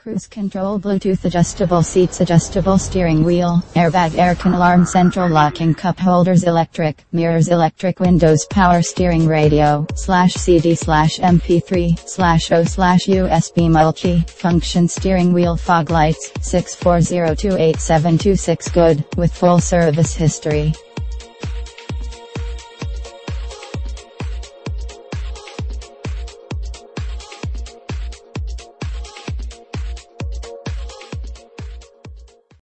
Cruise control, Bluetooth, adjustable seats, adjustable steering wheel, airbag, aircon, alarm, central locking, cup holders, electric mirrors, electric windows, power steering, radio /CD/MP3/O/USB, multi-function steering wheel, fog lights, 640287226, good, with full service history.